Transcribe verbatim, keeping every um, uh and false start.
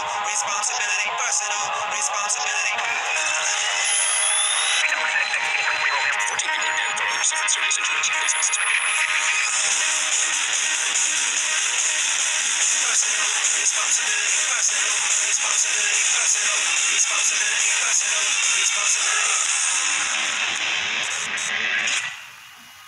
responsibility, personal responsibility. fourteen people are dead, four others suffered serious injuries. Police and suspect. Personal responsibility, personal responsibility, personal responsibility, personal responsibility.